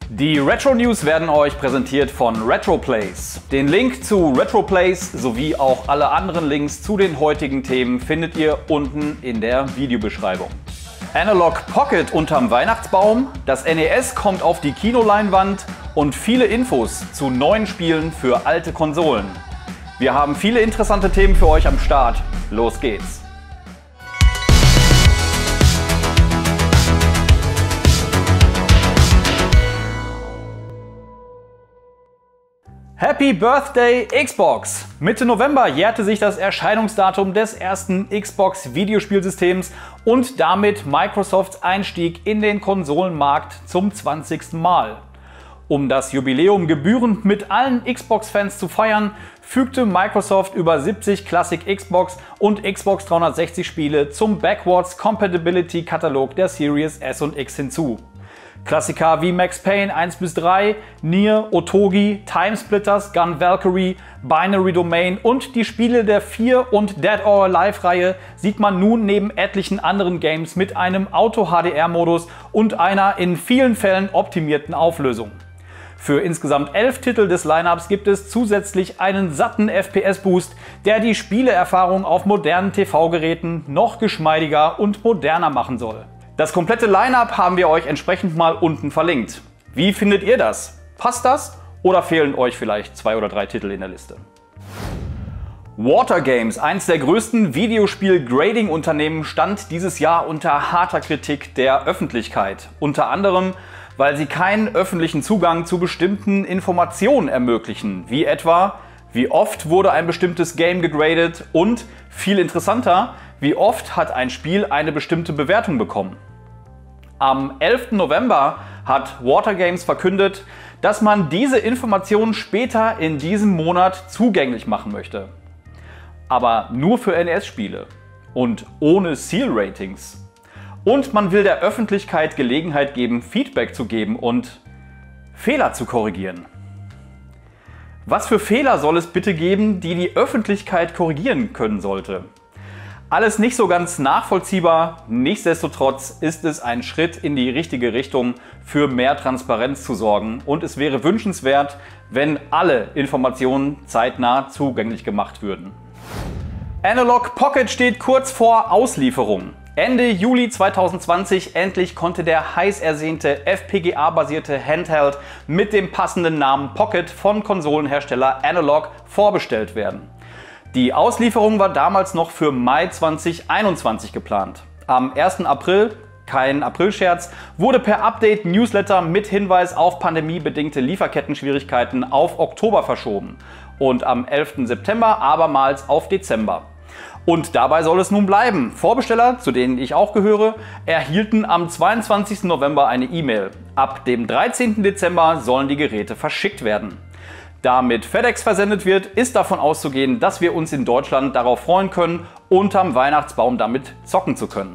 Die Retro News werden euch präsentiert von RetroPlays. Den Link zu RetroPlays sowie auch alle anderen Links zu den heutigen Themen findet ihr unten in der Videobeschreibung. Analog Pocket unterm Weihnachtsbaum, das NES kommt auf die Kinoleinwand und viele Infos zu neuen Spielen für alte Konsolen. Wir haben viele interessante Themen für euch am Start. Los geht's! Happy Birthday Xbox! Mitte November jährte sich das Erscheinungsdatum des ersten Xbox-Videospielsystems und damit Microsofts Einstieg in den Konsolenmarkt zum 20. Mal. Um das Jubiläum gebührend mit allen Xbox-Fans zu feiern, fügte Microsoft über 70 Classic Xbox und Xbox 360 Spiele zum Backwards Compatibility Katalog der Series S und X hinzu. Klassiker wie Max Payne 1-3, Nier, Otogi, Timesplitters, Gun Valkyrie, Binary Domain und die Spiele der 4 und Dead or Alive-Reihe sieht man nun neben etlichen anderen Games mit einem Auto-HDR-Modus und einer in vielen Fällen optimierten Auflösung. Für insgesamt 11 Titel des Lineups gibt es zusätzlich einen satten FPS-Boost, der die Spieleerfahrung auf modernen TV-Geräten noch geschmeidiger und moderner machen soll. Das komplette Lineup haben wir euch entsprechend mal unten verlinkt. Wie findet ihr das? Passt das oder fehlen euch vielleicht 2 oder 3 Titel in der Liste? Wargames, eins der größten Videospiel-Grading-Unternehmen, stand dieses Jahr unter harter Kritik der Öffentlichkeit. Unter anderem, weil sie keinen öffentlichen Zugang zu bestimmten Informationen ermöglichen, wie etwa, wie oft wurde ein bestimmtes Game gegradet und, viel interessanter, wie oft hat ein Spiel eine bestimmte Bewertung bekommen. Am 11. November hat Wargames verkündet, dass man diese Informationen später in diesem Monat zugänglich machen möchte. Aber nur für NES-Spiele und ohne Seal-Ratings. Und man will der Öffentlichkeit Gelegenheit geben, Feedback zu geben und Fehler zu korrigieren. Was für Fehler soll es bitte geben, die die Öffentlichkeit korrigieren können sollte? Alles nicht so ganz nachvollziehbar, nichtsdestotrotz ist es ein Schritt in die richtige Richtung, für mehr Transparenz zu sorgen und es wäre wünschenswert, wenn alle Informationen zeitnah zugänglich gemacht würden. Analog Pocket steht kurz vor Auslieferung. Ende Juli 2020 endlich konnte der heiß ersehnte FPGA-basierte Handheld mit dem passenden Namen Pocket von Konsolenhersteller Analog vorbestellt werden. Die Auslieferung war damals noch für Mai 2021 geplant. Am 1. April, kein Aprilscherz, wurde per Update-Newsletter mit Hinweis auf pandemiebedingte Lieferkettenschwierigkeiten auf Oktober verschoben und am 11. September abermals auf Dezember. Und dabei soll es nun bleiben. Vorbesteller, zu denen ich auch gehöre, erhielten am 22. November eine E-Mail. Ab dem 13. Dezember sollen die Geräte verschickt werden. Da mit FedEx versendet wird, ist davon auszugehen, dass wir uns in Deutschland darauf freuen können, unterm Weihnachtsbaum damit zocken zu können.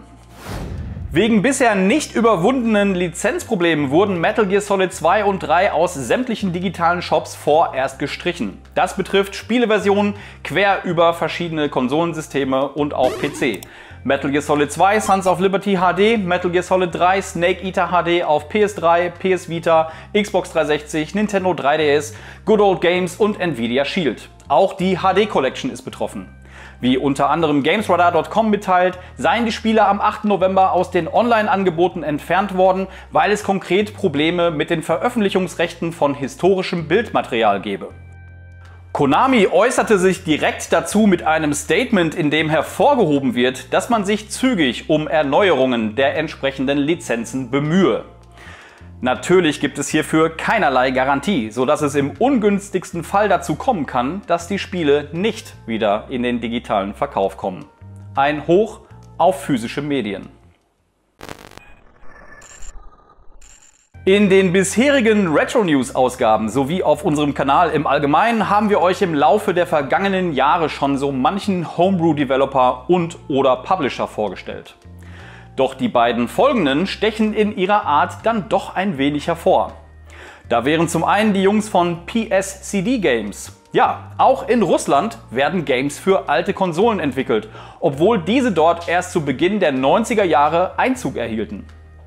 Wegen bisher nicht überwundenen Lizenzproblemen wurden Metal Gear Solid 2 und 3 aus sämtlichen digitalen Shops vorerst gestrichen. Das betrifft Spieleversionen quer über verschiedene Konsolensysteme und auch PC. Metal Gear Solid 2 Sons of Liberty HD, Metal Gear Solid 3 Snake Eater HD auf PS3, PS Vita, Xbox 360, Nintendo 3DS, Good Old Games und Nvidia Shield. Auch die HD Collection ist betroffen. Wie unter anderem GamesRadar.com mitteilt, seien die Spiele am 8. November aus den Online-Angeboten entfernt worden, weil es konkret Probleme mit den Veröffentlichungsrechten von historischem Bildmaterial gebe. Konami äußerte sich direkt dazu mit einem Statement, in dem hervorgehoben wird, dass man sich zügig um Erneuerungen der entsprechenden Lizenzen bemühe. Natürlich gibt es hierfür keinerlei Garantie, sodass es im ungünstigsten Fall dazu kommen kann, dass die Spiele nicht wieder in den digitalen Verkauf kommen. Ein Hoch auf physische Medien. In den bisherigen Retro-News-Ausgaben sowie auf unserem Kanal im Allgemeinen haben wir euch im Laufe der vergangenen Jahre schon so manchen Homebrew-Developer und/oder Publisher vorgestellt. Doch die beiden folgenden stechen in ihrer Art dann doch ein wenig hervor. Da wären zum einen die Jungs von PSCD Games. Ja, auch in Russland werden Games für alte Konsolen entwickelt, obwohl diese dort erst zu Beginn der 90er Jahre Einzug erhielten.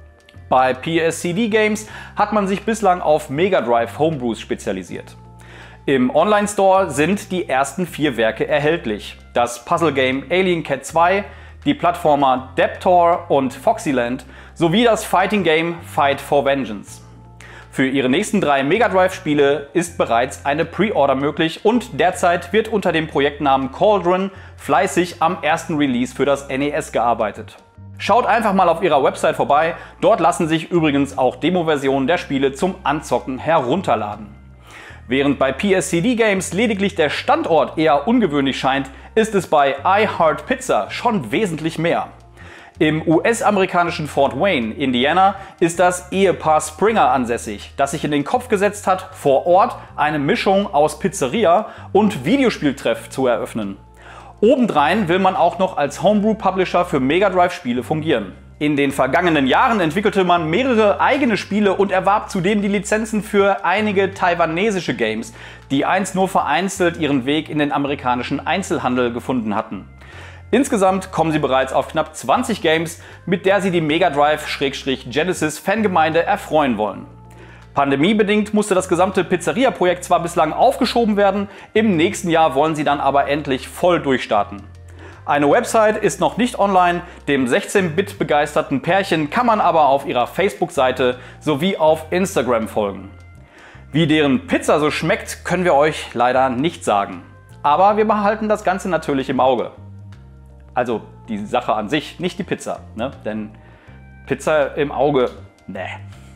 Bei PSCD Games hat man sich bislang auf Mega Drive Homebrews spezialisiert. Im Online-Store sind die ersten 4 Werke erhältlich. Das Puzzle-Game Alien Cat 2, die Plattformer Deptor und Foxyland sowie das Fighting-Game Fight for Vengeance. Für ihre nächsten 3 Mega Drive-Spiele ist bereits eine Pre-Order möglich und derzeit wird unter dem Projektnamen Cauldron fleißig am ersten Release für das NES gearbeitet. Schaut einfach mal auf ihrer Website vorbei, dort lassen sich übrigens auch Demo-Versionen der Spiele zum Anzocken herunterladen. Während bei PSCD Games lediglich der Standort eher ungewöhnlich scheint, ist es bei I Heart Pizza schon wesentlich mehr. Im US-amerikanischen Fort Wayne, Indiana, ist das Ehepaar Springer ansässig, das sich in den Kopf gesetzt hat, vor Ort eine Mischung aus Pizzeria und Videospieltreff zu eröffnen. Obendrein will man auch noch als Homebrew-Publisher für Mega Drive-Spiele fungieren. In den vergangenen Jahren entwickelte man mehrere eigene Spiele und erwarb zudem die Lizenzen für einige taiwanesische Games, die einst nur vereinzelt ihren Weg in den amerikanischen Einzelhandel gefunden hatten. Insgesamt kommen sie bereits auf knapp 20 Games, mit der sie die Mega Drive/Genesis-Fangemeinde erfreuen wollen. Pandemiebedingt musste das gesamte Pizzeria-Projekt zwar bislang aufgeschoben werden, im nächsten Jahr wollen sie dann aber endlich voll durchstarten. Eine Website ist noch nicht online, dem 16-Bit begeisterten Pärchen kann man aber auf ihrer Facebook-Seite sowie auf Instagram folgen. Wie deren Pizza so schmeckt, können wir euch leider nicht sagen. Aber wir behalten das Ganze natürlich im Auge. Also die Sache an sich, nicht die Pizza, ne? Denn Pizza im Auge, ne.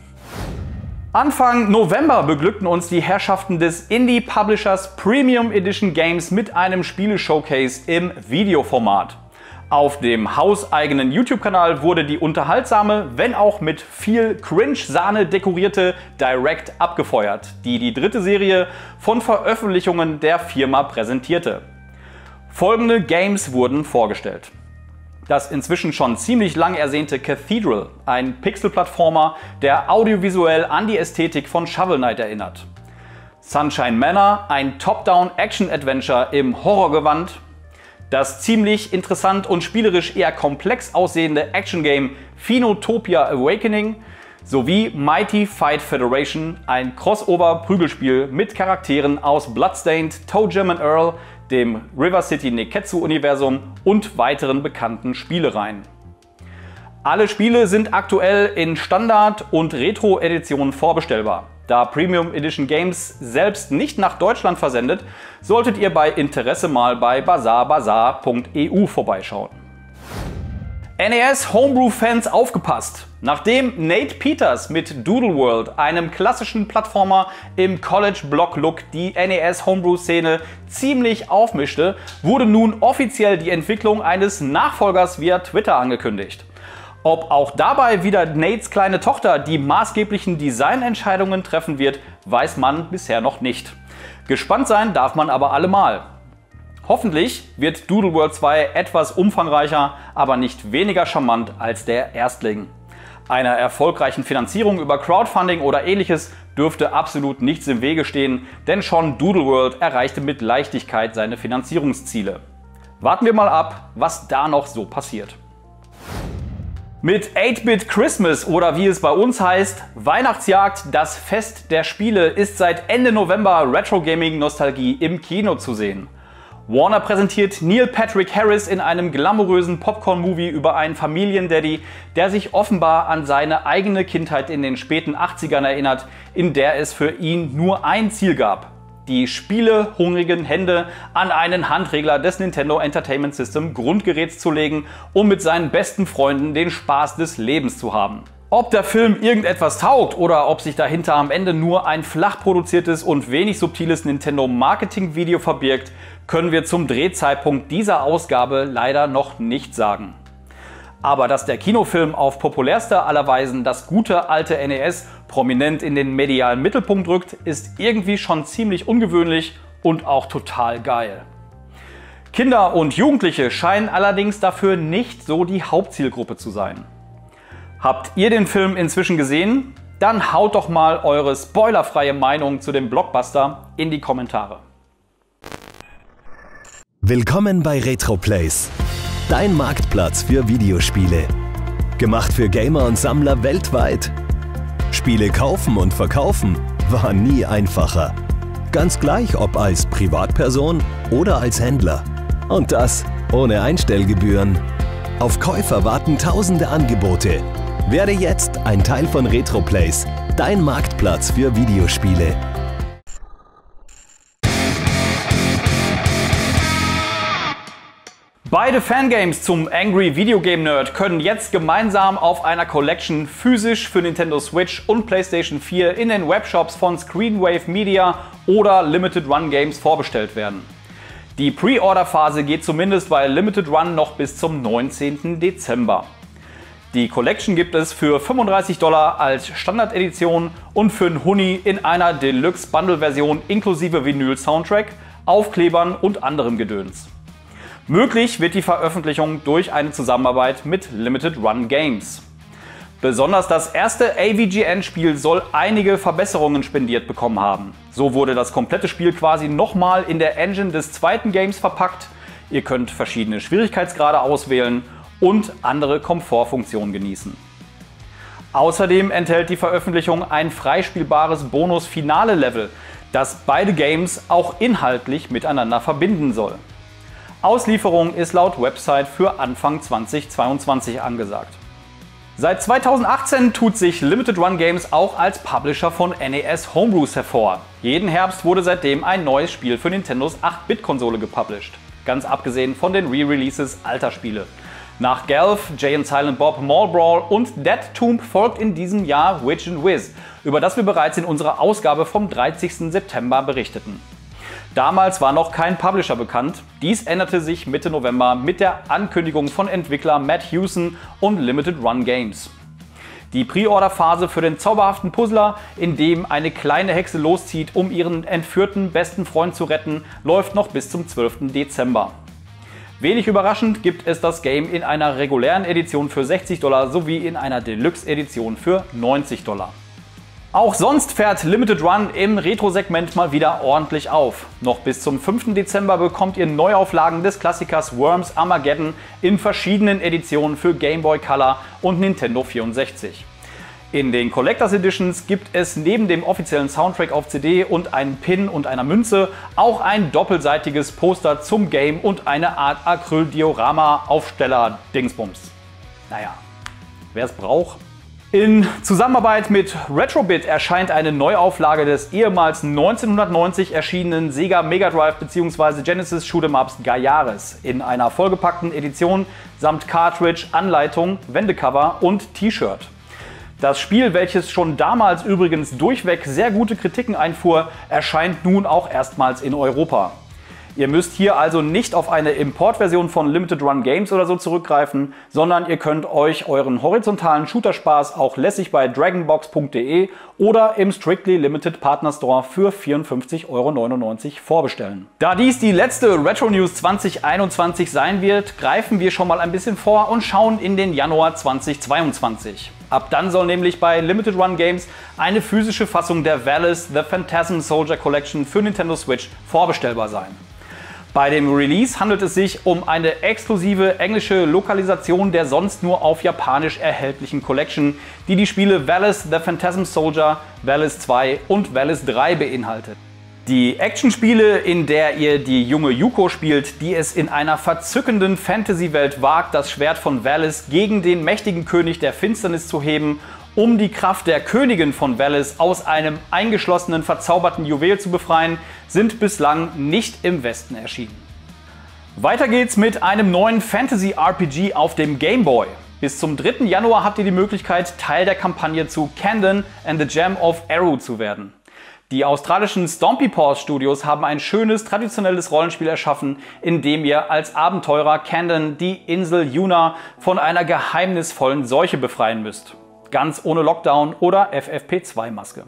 Anfang November beglückten uns die Herrschaften des Indie-Publishers Premium Edition Games mit einem Spiele-Showcase im Videoformat. Auf dem hauseigenen YouTube-Kanal wurde die unterhaltsame, wenn auch mit viel Cringe-Sahne dekorierte Direct abgefeuert, die die 3. Serie von Veröffentlichungen der Firma präsentierte. Folgende Games wurden vorgestellt. Das inzwischen schon ziemlich lang ersehnte Cathedral, ein Pixel-Plattformer, der audiovisuell an die Ästhetik von Shovel Knight erinnert. Sunshine Manor, ein Top-Down-Action-Adventure im Horrorgewand. Das ziemlich interessant und spielerisch eher komplex aussehende Action-Game Phenotopia Awakening sowie Mighty Fight Federation, ein Crossover-Prügelspiel mit Charakteren aus Bloodstained, ToeJam & Earl, dem River City Neketsu-Universum und weiteren bekannten Spielereihen. Alle Spiele sind aktuell in Standard- und Retro-Editionen vorbestellbar. Da Premium Edition Games selbst nicht nach Deutschland versendet, solltet ihr bei Interesse mal bei bazaarbazaar.eu vorbeischauen. NES Homebrew-Fans aufgepasst! Nachdem Nate Peters mit Doodle World, einem klassischen Plattformer im College-Block-Look, die NES Homebrew-Szene ziemlich aufmischte, wurde nun offiziell die Entwicklung eines Nachfolgers via Twitter angekündigt. Ob auch dabei wieder Nates kleine Tochter die maßgeblichen Designentscheidungen treffen wird, weiß man bisher noch nicht. Gespannt sein darf man aber allemal. Hoffentlich wird Doodle World 2 etwas umfangreicher, aber nicht weniger charmant als der Erstling. Einer erfolgreichen Finanzierung über Crowdfunding oder ähnliches dürfte absolut nichts im Wege stehen, denn schon Doodle World erreichte mit Leichtigkeit seine Finanzierungsziele. Warten wir mal ab, was da noch so passiert. Mit 8-Bit Christmas oder wie es bei uns heißt, Weihnachtsjagd, das Fest der Spiele, ist seit Ende November Retro-Gaming-Nostalgie im Kino zu sehen. Warner präsentiert Neil Patrick Harris in einem glamourösen Popcorn-Movie über einen Familiendaddy, der sich offenbar an seine eigene Kindheit in den späten 80ern erinnert, in der es für ihn nur ein Ziel gab: die spielehungrigen Hände an einen Handregler des Nintendo Entertainment System Grundgeräts zu legen, um mit seinen besten Freunden den Spaß des Lebens zu haben. Ob der Film irgendetwas taugt oder ob sich dahinter am Ende nur ein flach produziertes und wenig subtiles Nintendo-Marketing-Video verbirgt, können wir zum Drehzeitpunkt dieser Ausgabe leider noch nicht sagen. Aber dass der Kinofilm auf populärste aller Weisen das gute alte NES prominent in den medialen Mittelpunkt rückt, ist irgendwie schon ziemlich ungewöhnlich und auch total geil. Kinder und Jugendliche scheinen allerdings dafür nicht so die Hauptzielgruppe zu sein. Habt ihr den Film inzwischen gesehen? Dann haut doch mal eure spoilerfreie Meinung zu dem Blockbuster in die Kommentare. Willkommen bei Retroplays, dein Marktplatz für Videospiele. Gemacht für Gamer und Sammler weltweit. Spiele kaufen und verkaufen war nie einfacher. Ganz gleich, ob als Privatperson oder als Händler. Und das ohne Einstellgebühren. Auf Käufer warten tausende Angebote. Werde jetzt ein Teil von Retroplays, dein Marktplatz für Videospiele. Beide Fangames zum Angry Video Game Nerd können jetzt gemeinsam auf einer Collection physisch für Nintendo Switch und PlayStation 4 in den Webshops von Screenwave Media oder Limited Run Games vorbestellt werden. Die Pre-Order-Phase geht zumindest bei Limited Run noch bis zum 19. Dezember. Die Collection gibt es für $35 als Standard-Edition und für einen Huni in einer Deluxe-Bundle-Version inklusive Vinyl-Soundtrack, Aufklebern und anderem Gedöns. Möglich wird die Veröffentlichung durch eine Zusammenarbeit mit Limited Run Games. Besonders das erste AVGN-Spiel soll einige Verbesserungen spendiert bekommen haben. So wurde das komplette Spiel quasi nochmal in der Engine des zweiten Games verpackt. Ihr könnt verschiedene Schwierigkeitsgrade auswählen und andere Komfortfunktionen genießen. Außerdem enthält die Veröffentlichung ein freispielbares Bonus-Finale-Level, das beide Games auch inhaltlich miteinander verbinden soll. Auslieferung ist laut Website für Anfang 2022 angesagt. Seit 2018 tut sich Limited Run Games auch als Publisher von NES Homebrews hervor. Jeden Herbst wurde seitdem ein neues Spiel für Nintendos 8-Bit-Konsole gepublished. Ganz abgesehen von den Re-Releases alter Spiele. Nach Gelf, Jay and Silent Bob, Mall Brawl und Dead Tomb folgt in diesem Jahr Witch and Whiz, über das wir bereits in unserer Ausgabe vom 30. September berichteten. Damals war noch kein Publisher bekannt. Dies änderte sich Mitte November mit der Ankündigung von Entwickler Matt Hewson und Limited Run Games. Die Pre-Order-Phase für den zauberhaften Puzzler, in dem eine kleine Hexe loszieht, um ihren entführten besten Freund zu retten, läuft noch bis zum 12. Dezember. Wenig überraschend gibt es das Game in einer regulären Edition für $60 sowie in einer Deluxe-Edition für $90. Auch sonst fährt Limited Run im Retro-Segment mal wieder ordentlich auf. Noch bis zum 5. Dezember bekommt ihr Neuauflagen des Klassikers Worms Armageddon in verschiedenen Editionen für Game Boy Color und Nintendo 64. In den Collectors Editions gibt es neben dem offiziellen Soundtrack auf CD und einem Pin und einer Münze auch ein doppelseitiges Poster zum Game und eine Art Acryl-Diorama-Aufsteller-Dingsbums. Naja, wer es braucht. In Zusammenarbeit mit Retrobit erscheint eine Neuauflage des ehemals 1990 erschienenen Sega Mega Drive bzw. Genesis Shoot'em Ups Gaiares in einer vollgepackten Edition samt Cartridge, Anleitung, Wendecover und T-Shirt. Das Spiel, welches schon damals übrigens durchweg sehr gute Kritiken einfuhr, erscheint nun auch erstmals in Europa. Ihr müsst hier also nicht auf eine Importversion von Limited Run Games oder so zurückgreifen, sondern ihr könnt euch euren horizontalen Shooter-Spaß auch lässig bei dragonbox.de oder im Strictly Limited Partner Store für 54,99 € vorbestellen. Da dies die letzte Retro News 2021 sein wird, greifen wir schon mal ein bisschen vor und schauen in den Januar 2022. Ab dann soll nämlich bei Limited Run Games eine physische Fassung der Valis The Phantasm Soldier Collection für Nintendo Switch vorbestellbar sein. Bei dem Release handelt es sich um eine exklusive englische Lokalisation der sonst nur auf Japanisch erhältlichen Collection, die die Spiele Valis The Phantasm Soldier, Valis 2 und Valis 3 beinhaltet. Die Actionspiele, in der ihr die junge Yuko spielt, die es in einer verzückenden Fantasy-Welt wagt, das Schwert von Valis gegen den mächtigen König der Finsternis zu heben, um die Kraft der Königin von Valis aus einem eingeschlossenen, verzauberten Juwel zu befreien, sind bislang nicht im Westen erschienen. Weiter geht's mit einem neuen Fantasy-RPG auf dem Game Boy. Bis zum 3. Januar habt ihr die Möglichkeit, Teil der Kampagne zu Kandon and the Gem of Eru zu werden. Die australischen Stompy Paws Studios haben ein schönes, traditionelles Rollenspiel erschaffen, in dem ihr als Abenteurer Kandon die Insel Yuna von einer geheimnisvollen Seuche befreien müsst. Ganz ohne Lockdown oder FFP2-Maske.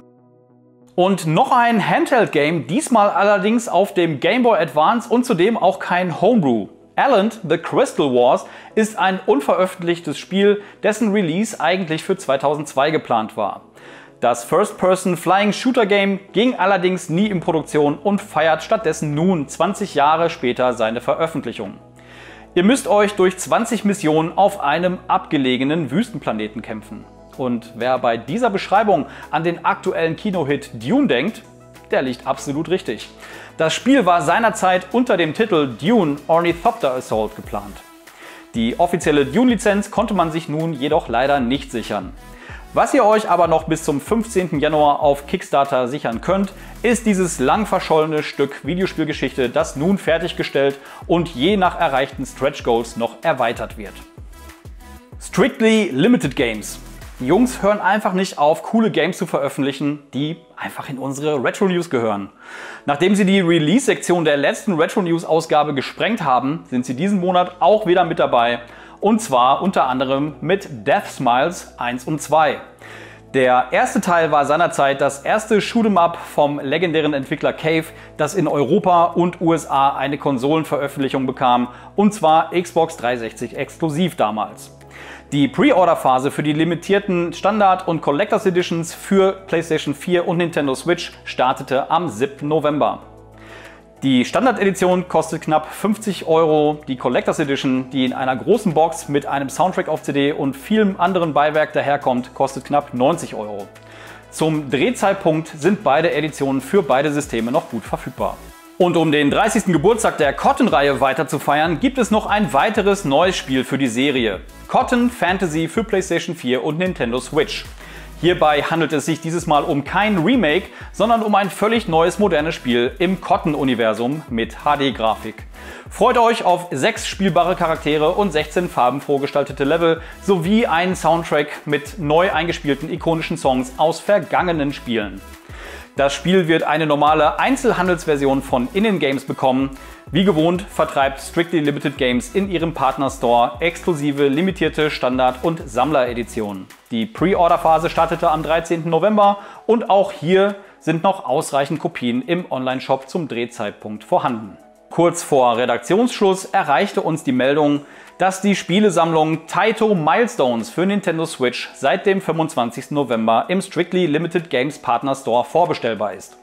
Und noch ein Handheld-Game, diesmal allerdings auf dem Game Boy Advance und zudem auch kein Homebrew. Alland The Crystal Wars ist ein unveröffentlichtes Spiel, dessen Release eigentlich für 2002 geplant war. Das First-Person-Flying-Shooter-Game ging allerdings nie in Produktion und feiert stattdessen nun 20 Jahre später seine Veröffentlichung. Ihr müsst euch durch 20 Missionen auf einem abgelegenen Wüstenplaneten kämpfen. Und wer bei dieser Beschreibung an den aktuellen Kinohit Dune denkt, der liegt absolut richtig. Das Spiel war seinerzeit unter dem Titel Dune Ornithopter Assault geplant. Die offizielle Dune-Lizenz konnte man sich nun jedoch leider nicht sichern. Was ihr euch aber noch bis zum 15. Januar auf Kickstarter sichern könnt, ist dieses lang verschollene Stück Videospielgeschichte, das nun fertiggestellt und je nach erreichten Stretch Goals noch erweitert wird. Strictly Limited Games. Die Jungs hören einfach nicht auf, coole Games zu veröffentlichen, die einfach in unsere Retro News gehören. Nachdem sie die Release-Sektion der letzten Retro News-Ausgabe gesprengt haben, sind sie diesen Monat auch wieder mit dabei. Und zwar unter anderem mit Death Smiles 1 und 2. Der erste Teil war seinerzeit das erste Shoot'em-up vom legendären Entwickler Cave, das in Europa und USA eine Konsolenveröffentlichung bekam, und zwar Xbox 360 exklusiv damals. Die Pre-Order-Phase für die limitierten Standard- und Collectors Editions für PlayStation 4 und Nintendo Switch startete am 7. November. Die Standard-Edition kostet knapp 50 €, die Collectors Edition, die in einer großen Box mit einem Soundtrack auf CD und vielem anderen Beiwerk daherkommt, kostet knapp 90 €. Zum Drehzeitpunkt sind beide Editionen für beide Systeme noch gut verfügbar. Und um den 30. Geburtstag der Cotton-Reihe weiter zu feiern, gibt es noch ein weiteres neues Spiel für die Serie. Cotton Fantasy für PlayStation 4 und Nintendo Switch. Hierbei handelt es sich dieses Mal um kein Remake, sondern um ein völlig neues modernes Spiel im Cotton-Universum mit HD-Grafik. Freut euch auf 6 spielbare Charaktere und 16 farbenfroh gestaltete Level sowie einen Soundtrack mit neu eingespielten ikonischen Songs aus vergangenen Spielen. Das Spiel wird eine normale Einzelhandelsversion von In-Games bekommen. Wie gewohnt vertreibt Strictly Limited Games in ihrem Partnerstore exklusive limitierte Standard- und Sammlereditionen. Die Pre-Order-Phase startete am 13. November und auch hier sind noch ausreichend Kopien im Online-Shop zum Drehzeitpunkt vorhanden. Kurz vor Redaktionsschluss erreichte uns die Meldung, dass die Spielesammlung Taito Milestones für Nintendo Switch seit dem 25. November im Strictly Limited Games Partner Store vorbestellbar ist.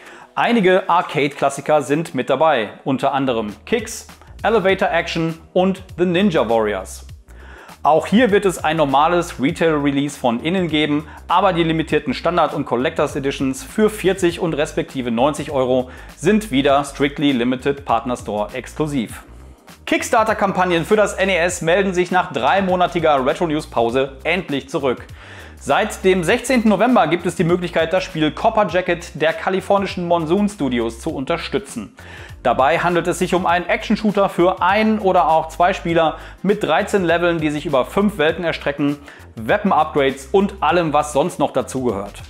Einige Arcade-Klassiker sind mit dabei, unter anderem Kicks, Elevator Action und The Ninja Warriors. Auch hier wird es ein normales Retail-Release von innen geben, aber die limitierten Standard- und Collectors Editions für 40 und respektive 90 € sind wieder Strictly Limited Partner Store exklusiv. Kickstarter-Kampagnen für das NES melden sich nach 3-monatiger Retro-News-Pause endlich zurück. Seit dem 16. November gibt es die Möglichkeit, das Spiel Copper Jacket der kalifornischen Monsoon Studios zu unterstützen. Dabei handelt es sich um einen Action-Shooter für 1 oder auch 2 Spieler mit 13 Leveln, die sich über 5 Welten erstrecken, Weapon-Upgrades und allem, was sonst noch dazugehört.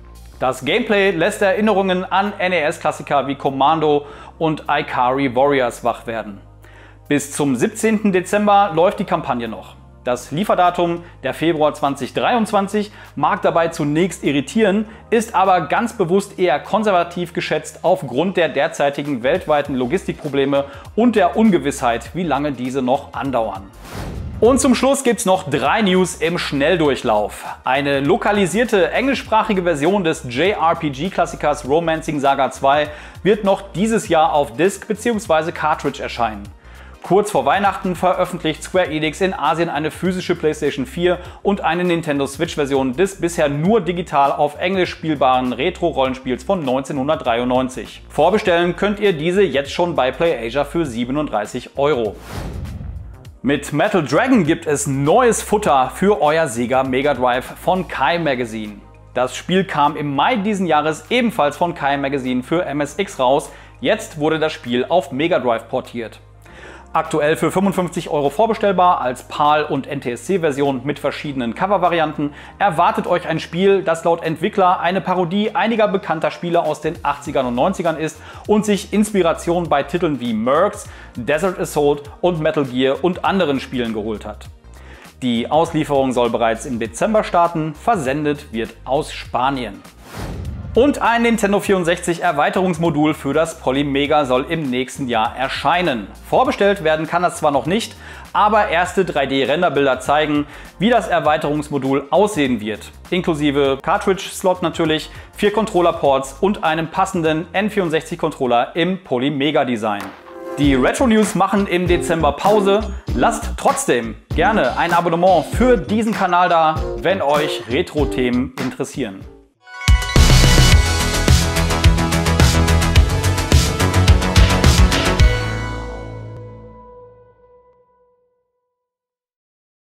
Das Gameplay lässt Erinnerungen an NES-Klassiker wie Commando und Ikari Warriors wach werden. Bis zum 17. Dezember läuft die Kampagne noch. Das Lieferdatum, der Februar 2023, mag dabei zunächst irritieren, ist aber ganz bewusst eher konservativ geschätzt aufgrund der derzeitigen weltweiten Logistikprobleme und der Ungewissheit, wie lange diese noch andauern. Und zum Schluss gibt es noch 3 News im Schnelldurchlauf. Eine lokalisierte englischsprachige Version des JRPG-Klassikers Romancing Saga 2 wird noch dieses Jahr auf Disc bzw. Cartridge erscheinen. Kurz vor Weihnachten veröffentlicht Square Enix in Asien eine physische PlayStation 4 und eine Nintendo Switch-Version des bisher nur digital auf Englisch spielbaren Retro-Rollenspiels von 1993. Vorbestellen könnt ihr diese jetzt schon bei PlayAsia für 37 €. Mit Metal Dragon gibt es neues Futter für euer Sega Mega Drive von Kai Magazine. Das Spiel kam im Mai diesen Jahres ebenfalls von Kai Magazine für MSX raus. Jetzt wurde das Spiel auf Mega Drive portiert. Aktuell für 55 € vorbestellbar als PAL- und NTSC-Version mit verschiedenen Cover-Varianten erwartet euch ein Spiel, das laut Entwickler eine Parodie einiger bekannter Spiele aus den 80ern und 90ern ist und sich Inspiration bei Titeln wie Mercs, Desert Assault und Metal Gear und anderen Spielen geholt hat. Die Auslieferung soll bereits im Dezember starten, versendet wird aus Spanien. Und ein Nintendo 64 Erweiterungsmodul für das Polymega soll im nächsten Jahr erscheinen. Vorbestellt werden kann das zwar noch nicht, aber erste 3D-Renderbilder zeigen, wie das Erweiterungsmodul aussehen wird. Inklusive Cartridge-Slot natürlich, 4 Controller-Ports und einem passenden N64-Controller im Polymega-Design. Die Retro News machen im Dezember Pause. Lasst trotzdem gerne ein Abonnement für diesen Kanal da, wenn euch Retro-Themen interessieren.